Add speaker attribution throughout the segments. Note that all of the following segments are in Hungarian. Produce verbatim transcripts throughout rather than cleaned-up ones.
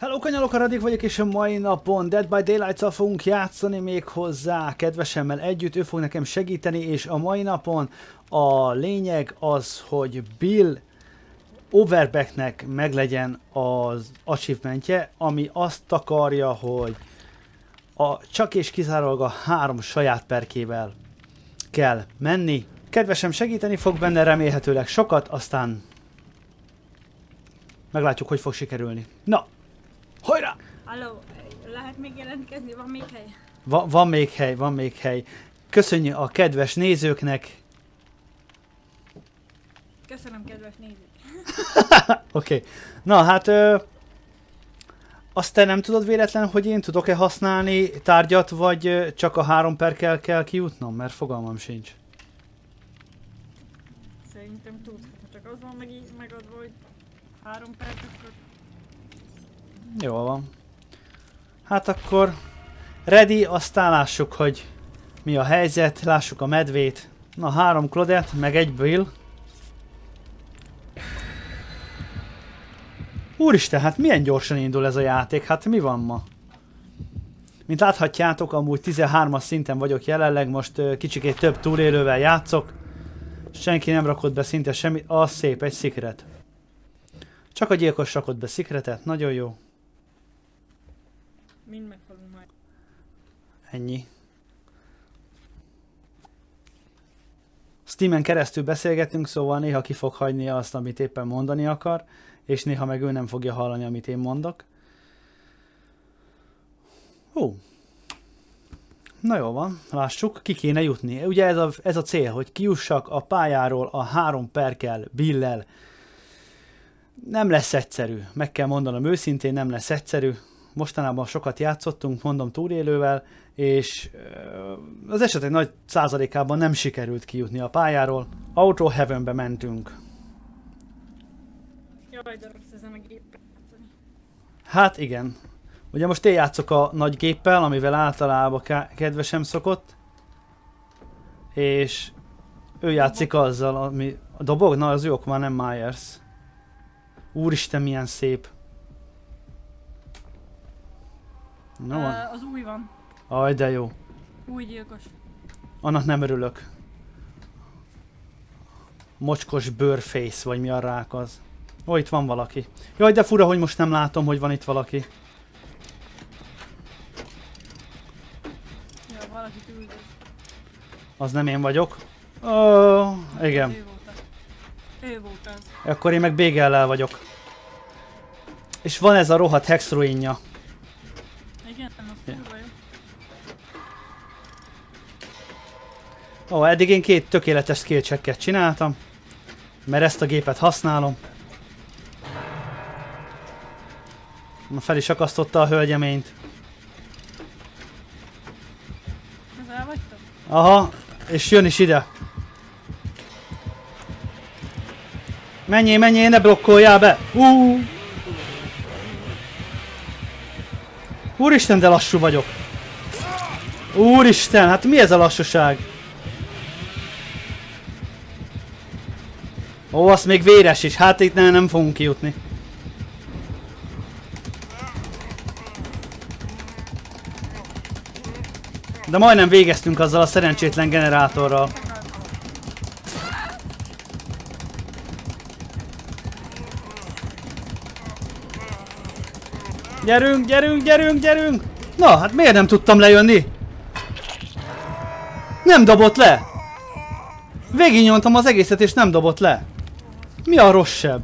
Speaker 1: Hello kanyalok, a Radik vagyok, és a mai napon Dead by Daylight-szal fogunk játszani még hozzá kedvesemmel együtt, ő fog nekem segíteni, és a mai napon a lényeg az, hogy Bill Overbecknek meglegyen az achievementje, ami azt akarja, hogy a csak és kizárólag a három saját perkével kell menni. Kedvesem segíteni fog benne remélhetőleg sokat, aztán meglátjuk, hogy fog sikerülni. Na, hajrá!
Speaker 2: Halló, lehet még jelentkezni? Van még hely?
Speaker 1: Va van még hely, van még hely. Köszönjük a kedves nézőknek.
Speaker 2: Köszönöm, kedves nézők.
Speaker 1: Oké. Okay. Na hát, ö, azt te nem tudod véletlen, hogy én tudok-e használni tárgyat, vagy ö, csak a három perkel kell kijutnom? Mert fogalmam sincs.
Speaker 2: Szerintem tudsz, ha csak az van meg megadva, hogy három perc, akkor...
Speaker 1: Jól van. Hát akkor ready, aztán lássuk, hogy mi a helyzet, lássuk a medvét. Na, három Claudette, meg egy Bill. Úristen, hát milyen gyorsan indul ez a játék, hát mi van ma? Mint láthatjátok, amúgy tizenhármas szinten vagyok jelenleg, most uh, kicsikét több túlélővel játszok. Senki nem rakott be szinte semmit, az szép, egy szikret. Csak a gyilkos rakott be szikretet, nagyon jó.
Speaker 2: Mind meghalunk majd.
Speaker 1: Ennyi. Steamen keresztül beszélgetünk, szóval néha ki fog hagyni azt, amit éppen mondani akar, és néha meg ő nem fogja hallani, amit én mondok. Hú. Na jó van, lássuk, ki kéne jutni. Ugye ez a, ez a cél, hogy kijussak a pályáról a három perkel, Bill-lel. Nem lesz egyszerű, meg kell mondanom őszintén, nem lesz egyszerű. Mostanában sokat játszottunk, mondom túlélővel, és az esetek nagy százalékában nem sikerült kijutni a pályáról. Auto Heavenbe mentünk.
Speaker 2: Jaj, de rossz ezen a géppel játszani.
Speaker 1: Hát igen. Ugye most én játszok a nagy géppel, amivel általában kedvesem szokott. És ő játszik azzal, ami... A dobog? Na, az jók már nem Myers. Úristen, milyen szép. No.
Speaker 2: Uh, az új van.
Speaker 1: Aj, de jó.
Speaker 2: Új gyilkos.
Speaker 1: Annak nem örülök. Mocskos bőrface, vagy mi a rák az. Ó, itt van valaki. Jaj, de fura, hogy most nem látom, hogy van itt valaki.
Speaker 2: Ja, valakit üldöz.
Speaker 1: Az nem én vagyok. Ó, igen.
Speaker 2: Ő volt az. Ő volt az.
Speaker 1: Akkor én meg Bégellel vagyok. És van ez a rohadt hexruinja.
Speaker 2: Igen, az kurva jó.
Speaker 1: Ó, eddig én két tökéletes skill checket csináltam. Mert ezt a gépet használom. Na, fel is akasztotta a hölgyeményt.
Speaker 2: Közel vagytok?
Speaker 1: Aha, és jön is ide. Menjél, menjél, ne blokkoljál be! Uh. Úristen, de lassú vagyok! Úristen, hát mi ez a lassúság? Ó, az még véres is, hát itt nem, nem fogunk kijutni. De majdnem végeztünk azzal a szerencsétlen generátorral. Gyerünk, gyerünk, gyerünk, gyerünk! Na, hát miért nem tudtam lejönni? Nem dobott le! Végignyomtam az egészet és nem dobott le. Mi a rosszabb?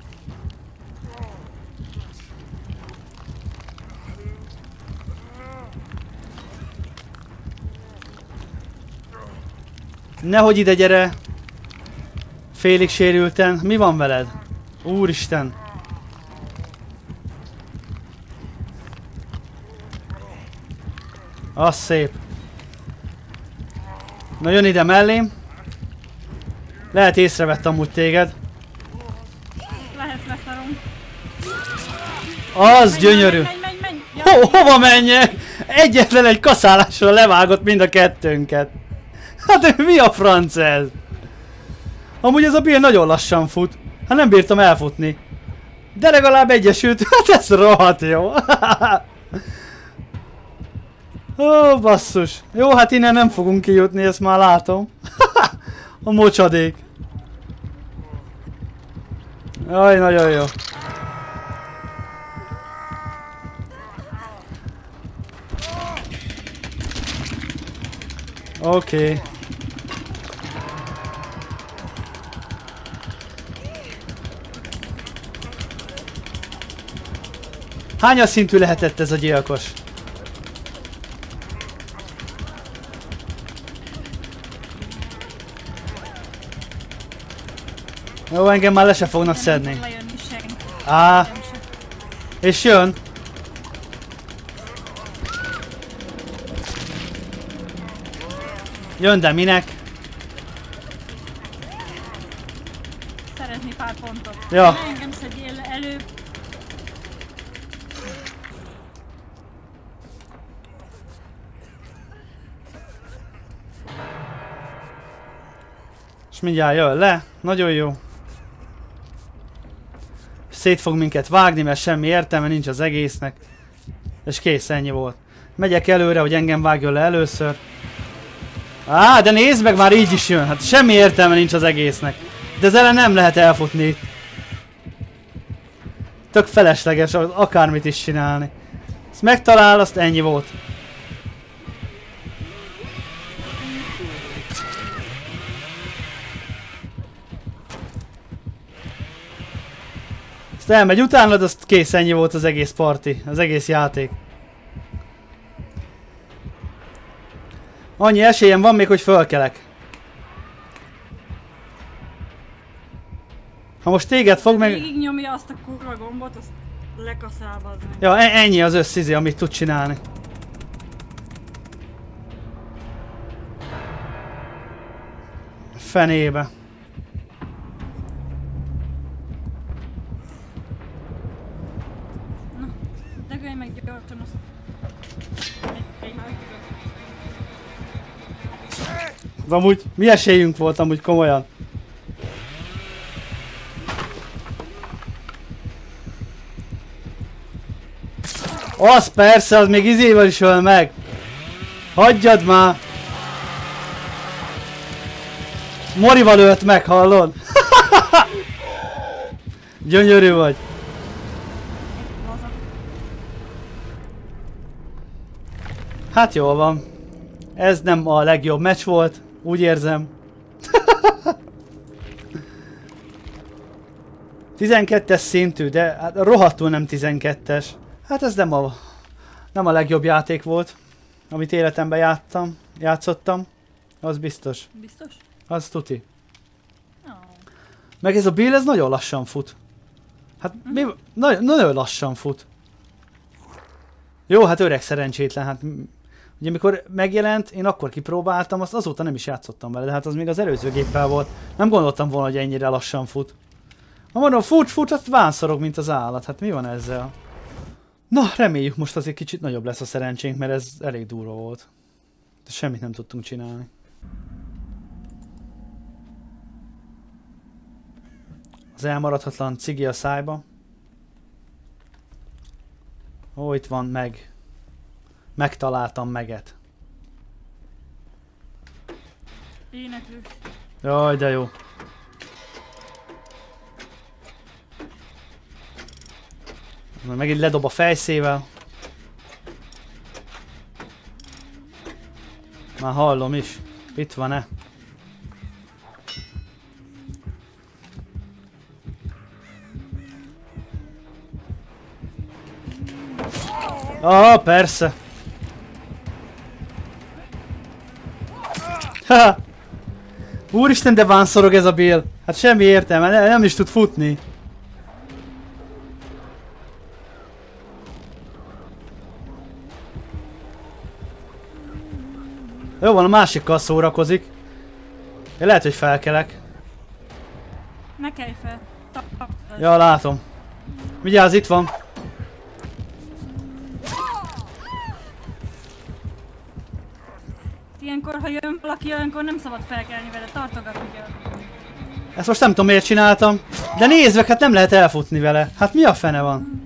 Speaker 1: Nehogy ide gyere! Félig sérülten. Mi van veled? Úristen! Az szép. Na, jön ide mellém. Lehet észrevett amúgy téged.
Speaker 2: Lehet leszarom.
Speaker 1: Az
Speaker 2: Menj,
Speaker 1: gyönyörű.
Speaker 2: Menj, menj, menj, menj.
Speaker 1: Ho, hova menjek? Egyetlen egy kaszálással levágott mind a kettőnket. Hát mi a franc ez? Amúgy ez a Bill nagyon lassan fut. Hát nem bírtam elfutni. De legalább egyesült, hát ez rohadt jó. Ó, basszus. Jó, hát innen nem fogunk kijutni, ezt már látom. A mocsadék. Jaj, nagyon jó. Oké. Okay. Hányas szintű lehetett ez a gyilkos? Jó, engem már le se fognak szedni. Á, és jön. Jön, de minek?
Speaker 2: Szeretni pár pontot.
Speaker 1: Ja.
Speaker 2: Engem szedjél elő.
Speaker 1: És mindjárt jön le. Nagyon jó. Szét fog minket vágni, mert semmi értelme nincs az egésznek. És kész, ennyi volt. Megyek előre, hogy engem vágjon le először. Á, de nézd meg, már így is jön. Hát semmi értelme nincs az egésznek. De ezzel ellen nem lehet elfutni itt. Tök felesleges akármit is csinálni. Ezt megtalál, azt ennyi volt. Ezt elmegy utánad, azt kész, ennyi volt az egész party, az egész játék. Annyi esélyem van még, hogy fölkelek. Ha most téged fog meg...
Speaker 2: Végig nyomja azt a kurva gombot, azt lekaszálva az meg.
Speaker 1: Ja, ennyi az összizi, amit tud csinálni. Fenébe.
Speaker 2: Na, dögölj meg gyorsan azt.
Speaker 1: De amúgy mi esélyünk volt amúgy komolyan? Az persze, az még izével is öl meg. Hagyjad már! Morival ölt meg, hallod? Gyönyörű vagy. Hát jól van. Ez nem a legjobb meccs volt, úgy érzem. tizenkettes szintű, de hát rohadtul nem tizenkettes. Hát ez nem a, nem a legjobb játék volt, amit életemben játszottam, játszottam. Az biztos.
Speaker 2: Biztos?
Speaker 1: Az tuti.
Speaker 2: Oh.
Speaker 1: Meg ez a Bill, ez nagyon lassan fut. Hát mm. mi, nagyon, nagyon lassan fut. Jó, hát öreg szerencsétlen, hát ugye amikor megjelent, én akkor kipróbáltam, azt azóta nem is játszottam vele, de hát az még az előző géppel volt. Nem gondoltam volna, hogy ennyire lassan fut. Ha mondom, fut, fut, azt vánszorog, mint az állat, hát mi van ezzel? Na, reméljük most azért kicsit nagyobb lesz a szerencsénk, mert ez elég durva volt. De semmit nem tudtunk csinálni. Az elmaradhatlan cigi a szájba. Ó, itt van meg. Megtaláltam meget.
Speaker 2: Éneklő.
Speaker 1: Jaj, de jó. Megint ledob a fejszével. Már hallom is. Itt van-e? Ah, persze. Ha! Úristen, de vánszorog ez a Bill. Hát semmi értelme, ne, nem is tud futni. Jó van, a másikkal szórakozik. Én lehet, hogy felkelek.
Speaker 2: Ne kelj fel.
Speaker 1: Ja, látom. Vigyázz, itt van.
Speaker 2: Ilyenkor, ha jön valaki, olyankor nem szabad felkelni vele, tartogatni kell.
Speaker 1: Ezt most nem tudom miért csináltam. De nézd meg, hát nem lehet elfutni vele. Hát mi a fene van?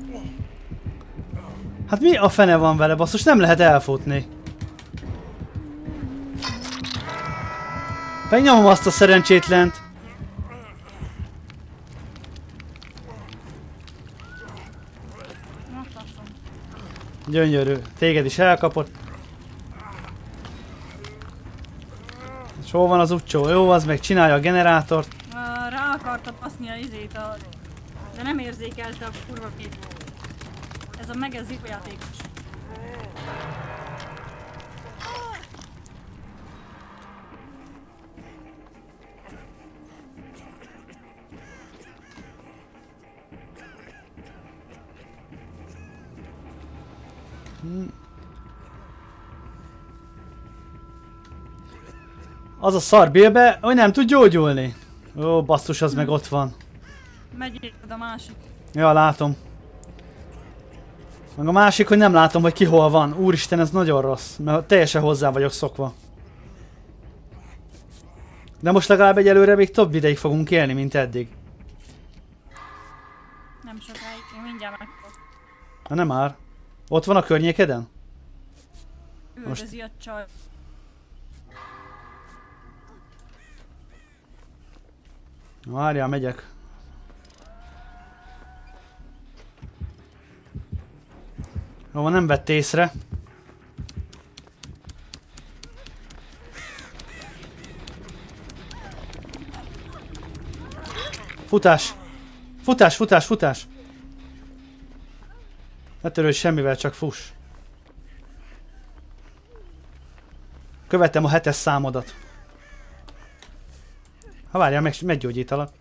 Speaker 1: Hát mi a fene van vele, basszus? Nem lehet elfutni. Megnyomom azt a szerencsétlent. Gyönyörű. Téged is elkapott. És hol van az utcsó? Jó, az meg csinálja a generátort.
Speaker 2: Uh, rá akarta baszni a izét, a... de nem érzékelte a kurva két. Ez a megezzik játékos.
Speaker 1: Hmm. Az a szar Billbe, hogy nem tud gyógyulni. Ó, basszus, az hmm. meg ott van.
Speaker 2: Megy a másik.
Speaker 1: Ja, látom. Meg a másik, hogy nem látom, hogy ki hol van. Úristen, ez nagyon rossz, mert teljesen hozzá vagyok szokva. De most legalább egyelőre még több ideig fogunk élni, mint eddig.
Speaker 2: Nem sokáig, én mindjárt megfog.
Speaker 1: Na nem már. Ott van a környékeden?
Speaker 2: Üldözi a csaj.
Speaker 1: Várjál, megyek. Jó, nem vett észre. Futás! Futás, futás, futás! Ne törődj semmivel, csak fuss. Követem a hetes számodat. Ha várjál, meg, meggyógyítalak.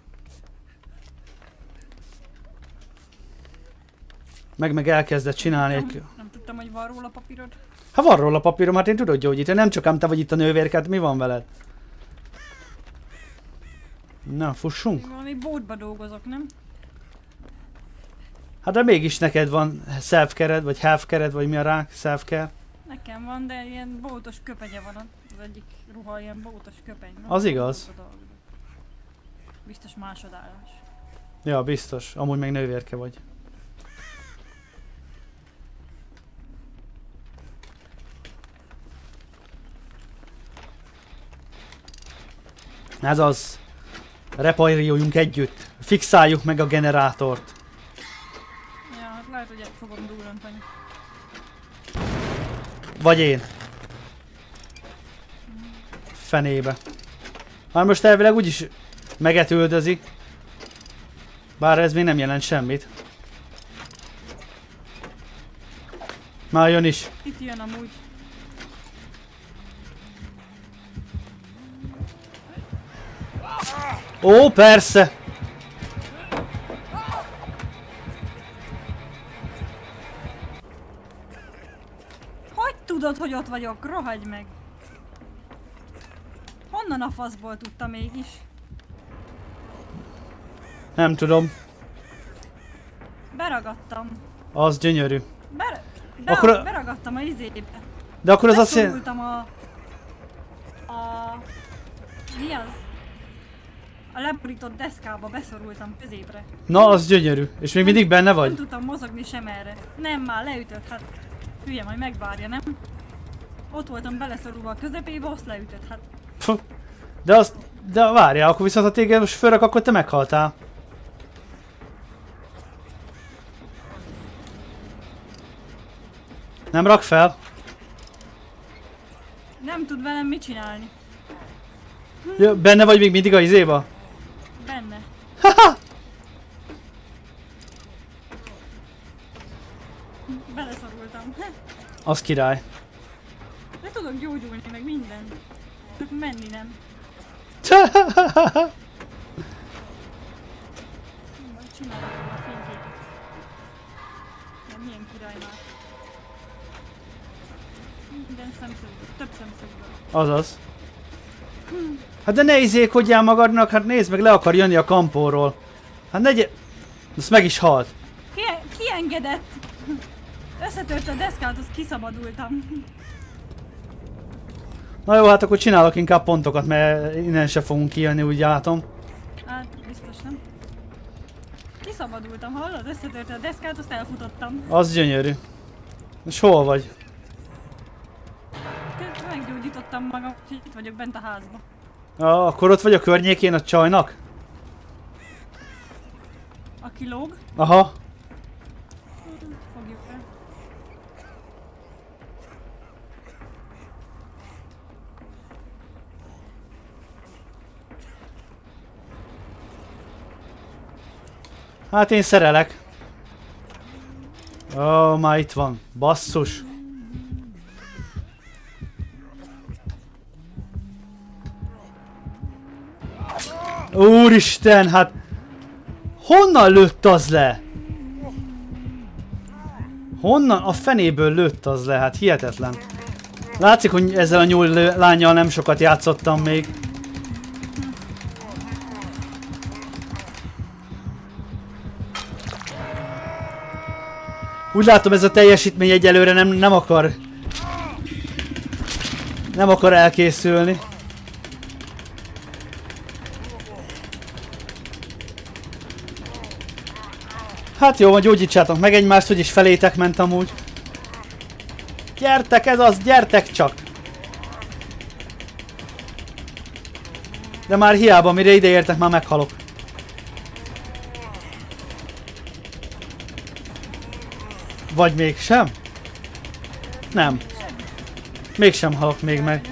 Speaker 1: Meg meg elkezdett csinálni
Speaker 2: Nem,
Speaker 1: egy...
Speaker 2: nem tudtam, hogy van róla papírod.
Speaker 1: Ha van róla papírom, hát én tudok gyógyítani, nem csak ám te vagy itt a nővérket, mi van veled? Na, fussunk.
Speaker 2: Valami bótba dolgozok, nem?
Speaker 1: Hát de mégis neked van self-care-ed, vagy half-care-ed, vagy mi a rá self-care?
Speaker 2: Nekem van, de ilyen bótos köpenye van az egyik ruha, ilyen bótos köpeny. Nem?
Speaker 1: Az igaz.
Speaker 2: Biztos másodállás.
Speaker 1: Ja, biztos. Amúgy meg nővérke vagy. Ez az. Repairjuljunk együtt. Fixáljuk meg a generátort.
Speaker 2: Ja, hát lehet, hogy fogom durrantani.
Speaker 1: Vagy én. Fenébe. Már most elvileg úgyis megetüldözi. Bár ez még nem jelent semmit. Már jön is.
Speaker 2: Itt jön amúgy.
Speaker 1: Ó, persze!
Speaker 2: Hogy tudod, hogy ott vagyok? Rohagy meg! Honnan a faszból tudta mégis?
Speaker 1: Nem tudom.
Speaker 2: Beragadtam.
Speaker 1: Az gyönyörű.
Speaker 2: Ber be
Speaker 1: Akkor a...
Speaker 2: Beragadtam a izébe.
Speaker 1: De akkor az azt jelenti...
Speaker 2: Beszorultam a... A... Mi az? A leborított deszkába beszorultam középre.
Speaker 1: Na, az gyönyörű. És még mindig benne vagy?
Speaker 2: Nem tudtam mozogni sem erre. Nem, már leütött, hát... Hülye, majd megvárja, nem? Ott voltam beleszorulva a közepébe, azt leütött, hát...
Speaker 1: Puh. De azt... De várjál, akkor viszont ha téged most fölrak, akkor te meghaltál. Nem rak fel?
Speaker 2: Nem tud velem mit csinálni.
Speaker 1: Ja, benne vagy még mindig a izéba?
Speaker 2: Benne.
Speaker 1: Haha!
Speaker 2: Beleszorultam.
Speaker 1: Az király.
Speaker 2: De tudok gyógyulni, meg minden. Csak menni nem. Majd csinálok a fényképet. Nem, milyen király már. Minden szemszögből, több szemszögből.
Speaker 1: Azaz. Hát de ne izék, hogyan magadnak, hát nézd meg, le akar jönni a kampóról. Hát ne gy... Azt meg is halt.
Speaker 2: Ki, ki engedett? Összetört a deszkát, azt kiszabadultam.
Speaker 1: Na jó, hát akkor csinálok inkább pontokat, mert innen se fogunk kijönni, úgy látom.
Speaker 2: Kiszabadultam, hallod? Összetörte a deszkát, azt elfutottam.
Speaker 1: Az gyönyörű. És hol vagy?
Speaker 2: Meggyógyítottam magam, úgyhogy itt vagyok bent a házba.
Speaker 1: Ah, akkor ott vagy a környékén a csajnak?
Speaker 2: Aki lóg?
Speaker 1: Aha.
Speaker 2: Fogjuk el.
Speaker 1: Hát én szerelek. Ó, oh, már itt van. Basszus. Úristen, hát... Honnan lőtt az le? Honnan a fenéből lőtt az le? Hát hihetetlen. Látszik, hogy ezzel a nyúl lánnyal nem sokat játszottam még. Úgy látom, ez a teljesítmény egyelőre nem, nem akar... Nem akar elkészülni. Hát jó, gyógyítsátok meg egymást, úgyis felétek ment amúgy. Gyertek, ez az, gyertek csak! De már hiába, mire ideértek, már meghalok. Vagy mégsem? Nem. Mégsem halok még meg.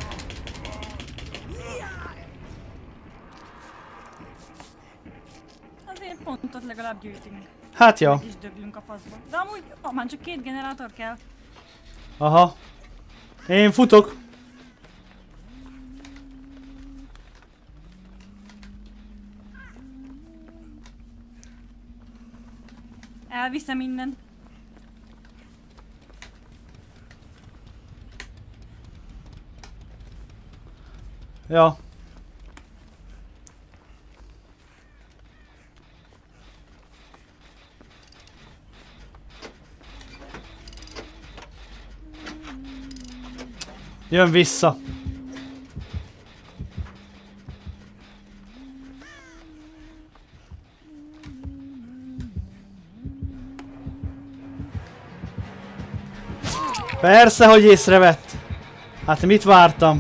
Speaker 2: Azért pontot legalább gyűjtünk.
Speaker 1: Hát ja.
Speaker 2: Meg is döglünk a faszba. De amúgy oh, már csak két generátor kell.
Speaker 1: Aha. Én futok.
Speaker 2: Elviszem innen.
Speaker 1: Ja. Jön vissza. Persze, hogy észrevett. Hát mit vártam?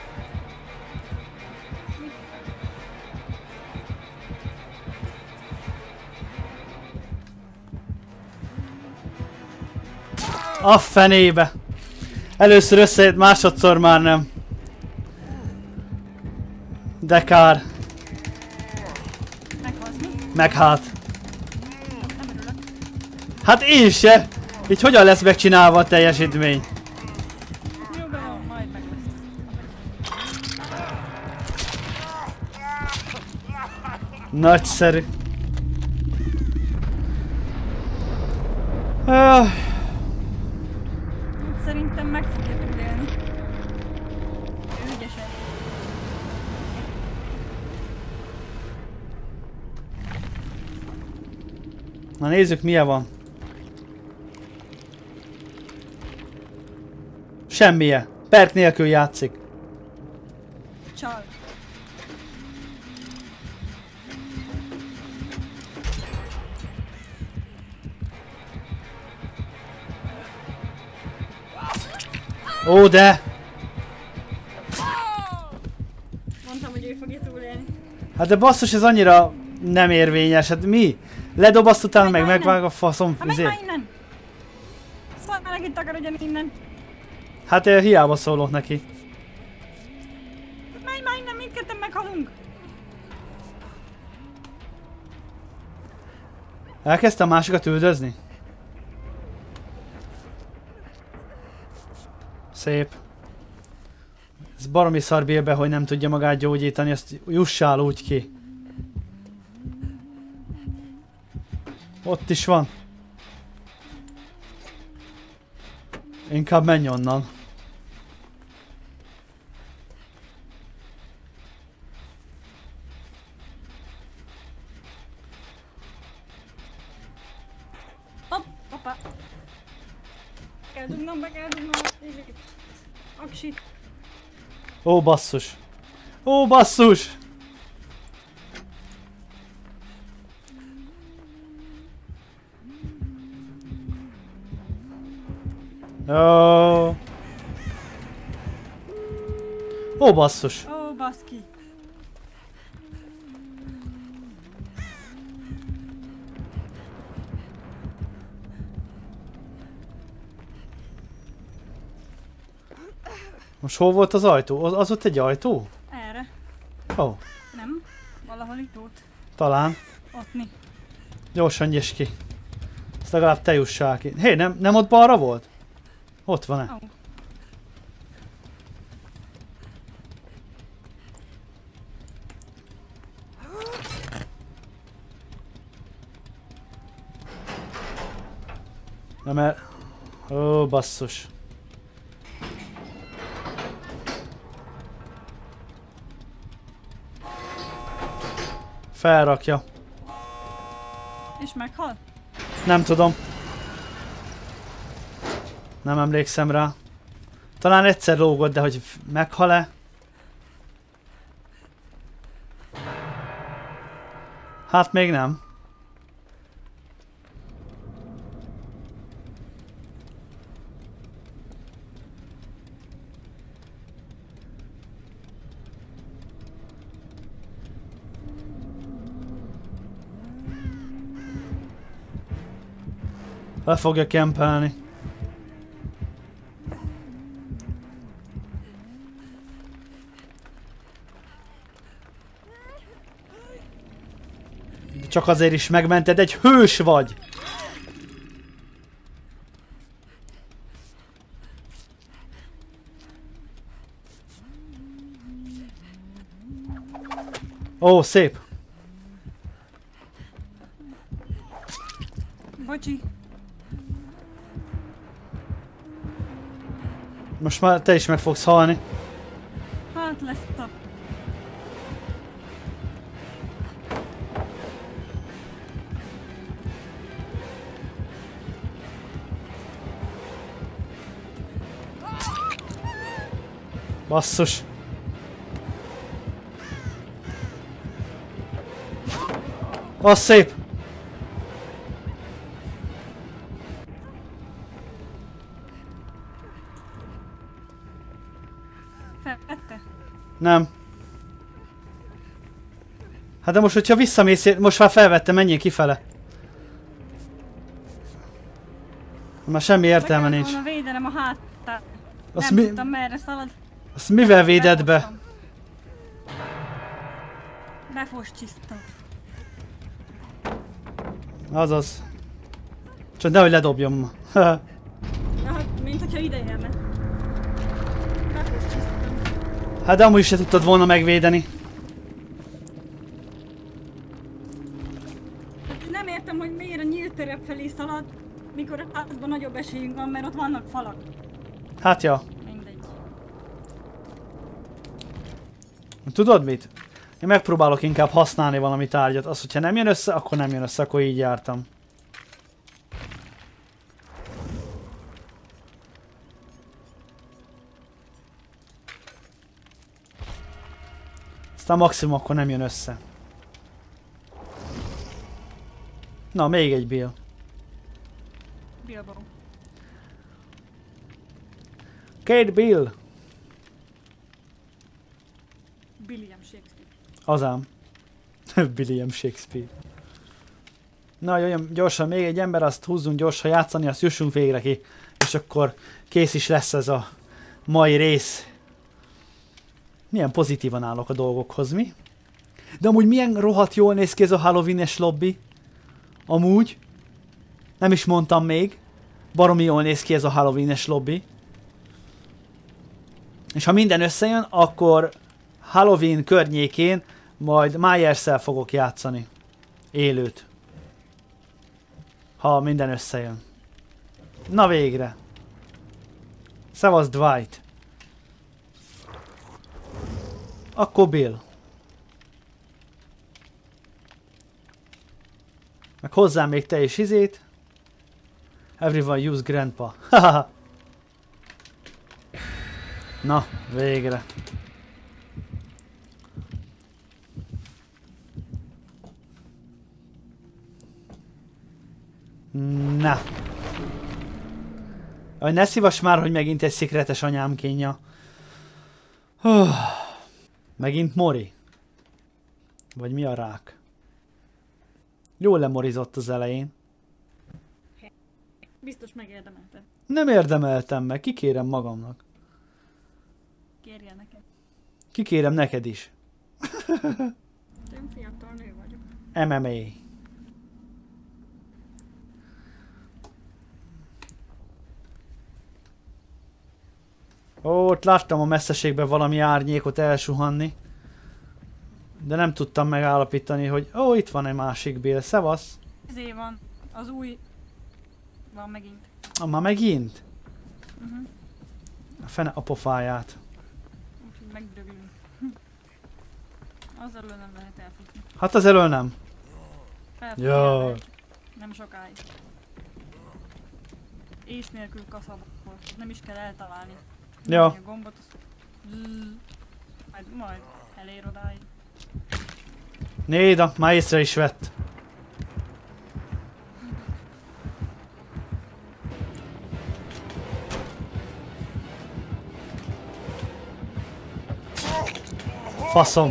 Speaker 1: A fenébe. Először összejött, másodszor már nem. De kár.
Speaker 2: Meghalsz.
Speaker 1: Meg hát.
Speaker 2: Nem örülök.
Speaker 1: Hát én se. Így hogyan lesz megcsinálva a teljesítmény?
Speaker 2: Nyugalom, majd meg lesz.
Speaker 1: Nagyszerű. Ah.
Speaker 2: Szerintem meg fogja túlélni. Ő ügyesebb.
Speaker 1: Na nézzük, milyen van. Semmije. Perk nélkül játszik.
Speaker 2: Csal.
Speaker 1: Ó, de!
Speaker 2: Mondtam, hogy ő fogja túlélni.
Speaker 1: Hát de basszus, ez annyira nem érvényes. Hát mi? Ledobaszt utána meg megvág a faszom.
Speaker 2: Hát menj
Speaker 1: izé.
Speaker 2: már innen! Szóval meg itt akarodjon innen!
Speaker 1: Hát eh, hiába szólok neki.
Speaker 2: Menj már innen, mindketten meghalunk!
Speaker 1: Elkezdte a másikat üldözni? Szép. Ez baromi szar bélbe, hogy nem tudja magát gyógyítani, ezt jussál úgy ki. Ott is van. Inkább menj onnan.
Speaker 2: Hopp, hoppá! Kell dugnom, be kell dugnom a izét. Aksit.
Speaker 1: Ó, basszus. Ó, basszus! Ó, Ó basszus.
Speaker 2: Ó, baszki.
Speaker 1: Most hol volt az ajtó? Az, az ott egy ajtó?
Speaker 2: Erre.
Speaker 1: Ó, oh,
Speaker 2: Nem? Valahol itt volt.
Speaker 1: talán.
Speaker 2: Ottni.
Speaker 1: Gyorsan nyisd ki. Ezt legalább te jussál ki. Hé, nem, nem ott balra volt? Ott van-e?
Speaker 2: Ó.
Speaker 1: Nem el... Ó, basszus. Felrakja.
Speaker 2: És meghal?
Speaker 1: Nem tudom. Nem emlékszem rá. Talán egyszer lógott, de hogy meghal-e? Hát még nem. Le fogja kempelni. De csak azért is megmented, egy hős vagy! Ó, szép!
Speaker 2: Bocsi.
Speaker 1: Most már te is meg fogsz halni.
Speaker 2: Hát lesz a...
Speaker 1: Basszus. Az szép!
Speaker 2: Felvette?
Speaker 1: Nem. Hát de most, hogyha visszamész, most már felvettem, menjél kifele. Már semmi értelme nincs.
Speaker 2: Volna védelem a háttá.
Speaker 1: Azt
Speaker 2: Nem
Speaker 1: mi...
Speaker 2: tudtam merre szalad.
Speaker 1: Azt mivel véded be?
Speaker 2: Befostam. Befoscsisztam.
Speaker 1: Azaz. Csak nehogy ledobjam ma.
Speaker 2: Na, hát, mint hogyha ide érne. Befoscsisztam.
Speaker 1: Hát de amúgy is se tudtad volna megvédeni.
Speaker 2: Hát nem értem, hogy miért a nyílt terep felé szalad, mikor a házban nagyobb esélyünk van, mert ott vannak falak.
Speaker 1: Hát ja.
Speaker 2: Mindegy.
Speaker 1: Tudod mit? Én megpróbálok inkább használni valami tárgyat. Az, hogyha nem jön össze, akkor nem jön össze, akkor így jártam. Aztán maximum akkor nem jön össze. Na, még egy Bill.
Speaker 2: Bilbo.
Speaker 1: Kate Bill.
Speaker 2: William Shakespeare.
Speaker 1: Azám. William Shakespeare. Na, jöjjön gyorsan még egy ember, azt húzzunk gyorsan játszani, azt jussunk végre ki. És akkor kész is lesz ez a mai rész. Milyen pozitívan állok a dolgokhoz, mi? De amúgy milyen rohadt jól néz ki ez a Halloween-es lobby. Amúgy. Nem is mondtam még. Baromi jól néz ki ez a Halloween-es lobby. És ha minden összejön, akkor Halloween környékén majd Myers-szel fogok játszani. Élőt. Ha minden összejön. Na végre. Szevasz Dwight. Akkor Bill. Meg hozzám még te is izét. Everyone use grandpa. Na, végre. Na. Aj, ne szívas már, hogy megint egy szikretes anyám kínja. Hú. Megint Mori. Vagy mi a rák? Jól lemorizott az elején.
Speaker 2: Biztos megérdemelted.
Speaker 1: Nem érdemeltem meg, kikérem magamnak.
Speaker 2: Kérjél neked.
Speaker 1: Kikérem neked is.
Speaker 2: Én fiatal nő vagyok.
Speaker 1: em em á. Ó, ott láttam a messzeségben valami árnyékot elsuhanni. De nem tudtam megállapítani, hogy ó, itt van egy másik Bill. Szevasz.
Speaker 2: Ezé van. Az új... Van megint.
Speaker 1: Ah, már megint?
Speaker 2: Uh-huh.
Speaker 1: A fene a pofáját.
Speaker 2: Úgyhogy megdöglünk. Az elől nem lehet elfutni.
Speaker 1: Hát az elől nem.
Speaker 2: Elfutni
Speaker 1: Jaj.
Speaker 2: el lehet. Nem sokáig. Ész nélkül kaszaból. Nem is kell eltalálni.
Speaker 1: Ja.
Speaker 2: A gombot, az... Zzz. Majd, majd elér odáig.
Speaker 1: Néda, már észre is vett. Faszom.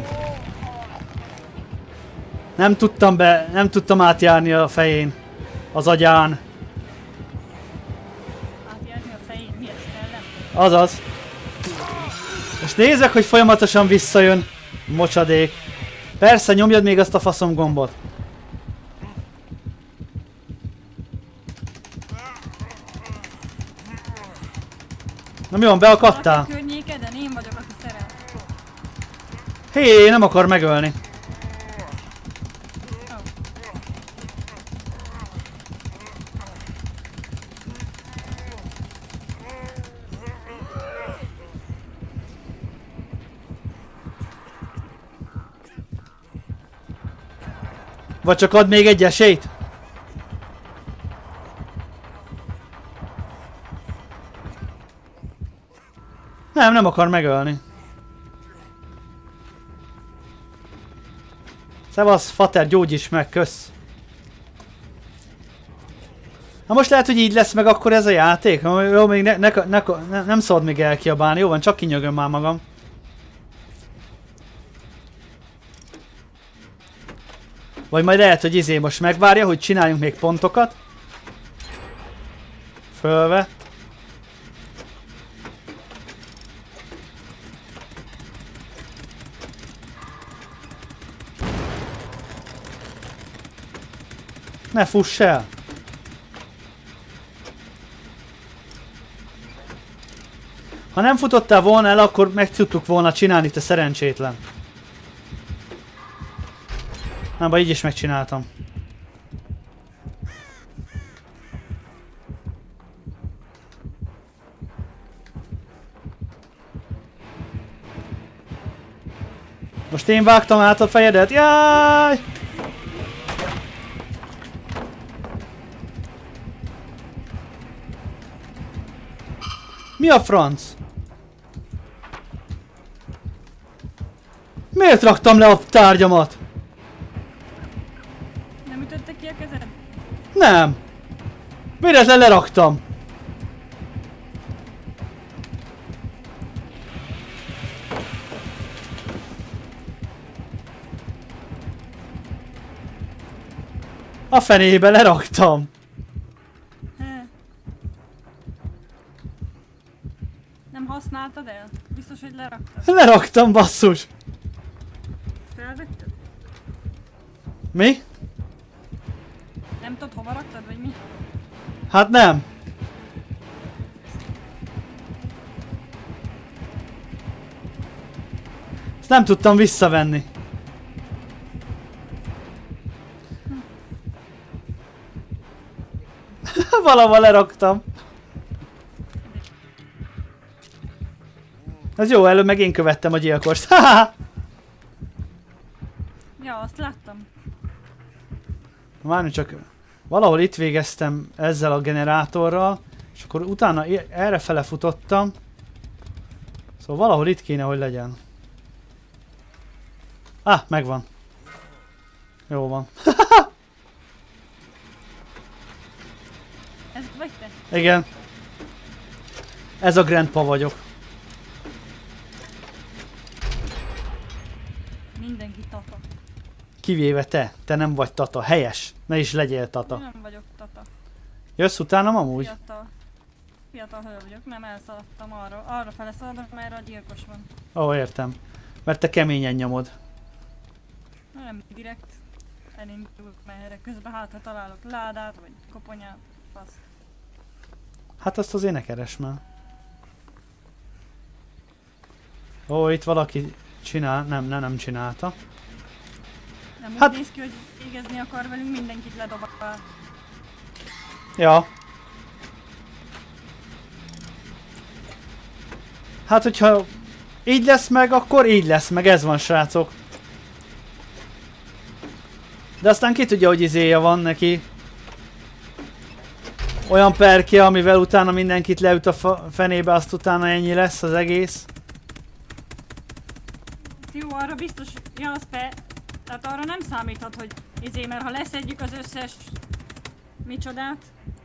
Speaker 1: Nem tudtam be, nem tudtam átjárni a fején. Az agyán.
Speaker 2: Átjárni a fején, mi ez szellem?
Speaker 1: Azaz. És nézek, hogy folyamatosan visszajön. Mocsadék. Persze, nyomjad még azt a faszom gombot. Na mi van, beakadtál?
Speaker 2: A környékeden én vagyok, aki szerel.
Speaker 1: Hé, nem akar megölni.
Speaker 2: Oh.
Speaker 1: Vagy csak ad még egy esélyt? Nem, nem akar megölni. Szevasz, fater, gyógyíts meg, kösz. Na most lehet, hogy így lesz meg akkor ez a játék. Jó, még ne, ne, ne, ne, nem szabad még elkiabálni. Jó van, csak kinyögöm már magam. Vagy majd lehet, hogy izé most megvárja, hogy csináljunk még pontokat. Fölvett. Ne fuss el! Ha nem futottál volna el, akkor meg tudtuk volna csinálni, te szerencsétlen. Nem, baj, így is megcsináltam. Most én vágtam át a fejedet, jaj! Mi a franc? Miért raktam le a tárgyamat?
Speaker 2: Nem ütötte ki a kezed?
Speaker 1: Nem. Véletlen leraktam. A fenébe leraktam.
Speaker 2: He. Nem használtad el? Biztos, hogy leraktad.
Speaker 1: Leraktam, basszus.
Speaker 2: Felvetted?
Speaker 1: Mi?
Speaker 2: Nem tudod, hova raktad, vagy mi?
Speaker 1: Hát nem. Ezt nem tudtam visszavenni. Valahol leraktam. Ez jó, előbb meg én követtem a gyilkost.
Speaker 2: Ja, azt láttam.
Speaker 1: Várj csak, valahol itt végeztem ezzel a generátorral, és akkor utána erre fele futottam. Szóval valahol itt kéne, hogy legyen. Ah, megvan. Jó van.
Speaker 2: Ez vagy te?
Speaker 1: Igen. Ez a grandpa vagyok.
Speaker 2: Mindenki tata.
Speaker 1: Kivéve te. Te nem vagy tata. Helyes. Ne is legyél tata.
Speaker 2: Nem vagyok tata.
Speaker 1: Jössz utánam amúgy?
Speaker 2: Fiatal. Fiatal hölgy vagyok. Nem elszaladtam arra. Arra fele szaladok, mert a gyilkos van.
Speaker 1: Ó, értem. Mert te keményen nyomod.
Speaker 2: Nem direkt. Elindulok merre. Közben hát, ha találok ládát, vagy koponyát, faszt.
Speaker 1: Hát azt azért ne keresd már. Ó, itt valaki csinál. Nem, nem, nem csinálta.
Speaker 2: Nem úgy
Speaker 1: Hát-
Speaker 2: néz ki, hogy végezni akar velünk, mindenkit ledobál.
Speaker 1: Ja. Hát, hogyha így lesz meg, akkor így lesz meg. Ez van, srácok. De aztán ki tudja, hogy izéja van neki. Olyan perkje, amivel utána mindenkit leüt a fenébe, azt utána ennyi lesz az egész.
Speaker 2: Jó, arra biztos, ja, az pe... Tehát arra nem számíthat, hogy izé, mert ha leszedjük az összes... micsodát,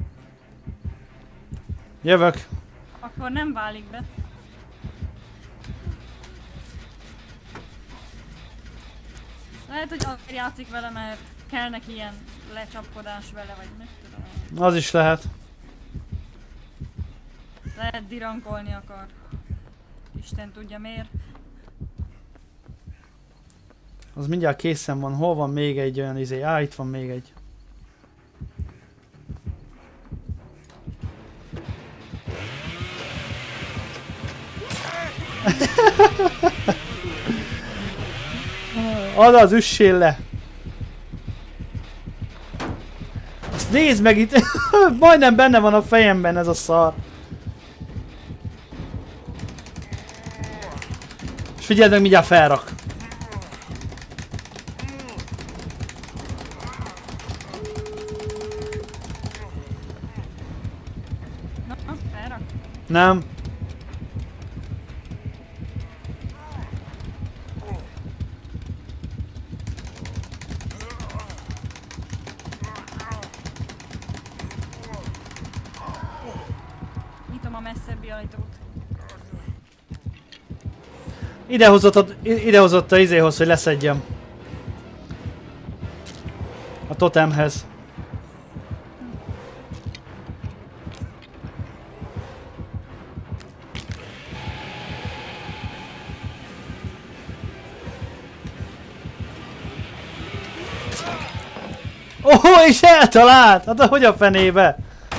Speaker 1: Jövök.
Speaker 2: akkor nem válik be. Lehet, hogy azért játszik vele, mert kell neki ilyen lecsapkodás vele, vagy mit tudom én.
Speaker 1: Az is lehet.
Speaker 2: Lehet dirankolni akar. Isten tudja miért.
Speaker 1: Az mindjárt készen van. Hol van még egy olyan izé? Á, itt van még egy. Ad az üssél le! Azt nézd meg itt! Majdnem benne van a fejemben ez a szar. És figyeld meg, mindjárt felrak.
Speaker 2: Na, felrak.
Speaker 1: Nem.
Speaker 2: Nyitom a messzebbi ajtót.
Speaker 1: Idehozott a, idehozott a izéhoz, hogy leszedjem. A totemhez. Ó, oh, és eltalált! Hát hogy a fenébe?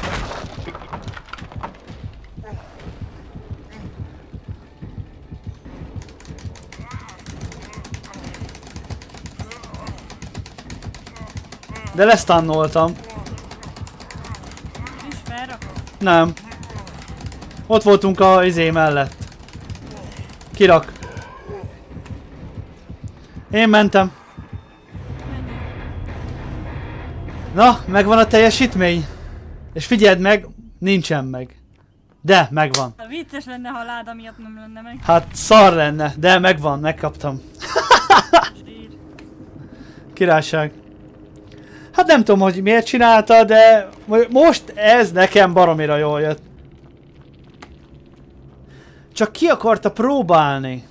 Speaker 1: De lesztannoltam.
Speaker 2: És felrakod.
Speaker 1: Nem. Ott voltunk a izé mellett. Kirak. Én mentem.
Speaker 2: Menjünk.
Speaker 1: Na, megvan a teljesítmény? És figyeld meg, nincsen meg. De, megvan.
Speaker 2: Vicces lenne, ha a láda miatt nem lenne meg.
Speaker 1: Hát szar lenne, de megvan, megkaptam.
Speaker 2: Zsír.
Speaker 1: Királyság. Hát nem tudom, hogy miért csinálta, de most ez nekem baromira jól jött. Csak ki akarta próbálni.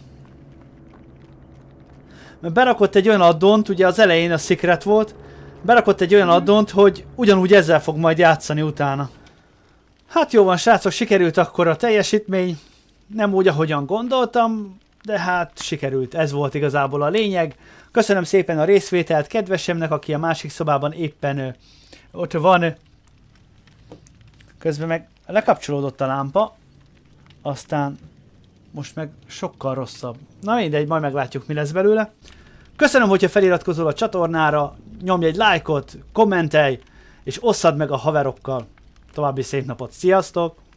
Speaker 1: Mert berakott egy olyan addont, ugye az elején a secret volt, berakott egy olyan addont, hogy ugyanúgy ezzel fog majd játszani utána. Hát jó van, srácok, sikerült akkor a teljesítmény. Nem úgy, ahogyan gondoltam, de hát sikerült. Ez volt igazából a lényeg. Köszönöm szépen a részvételt kedvesemnek, aki a másik szobában éppen ö, ott van. Közben meg lekapcsolódott a lámpa. Aztán most meg sokkal rosszabb. Na mindegy, majd meglátjuk, mi lesz belőle. Köszönöm, hogyha feliratkozol a csatornára, nyomj egy lájkot, kommentelj, és osszad meg a haverokkal. További szép napot, sziasztok!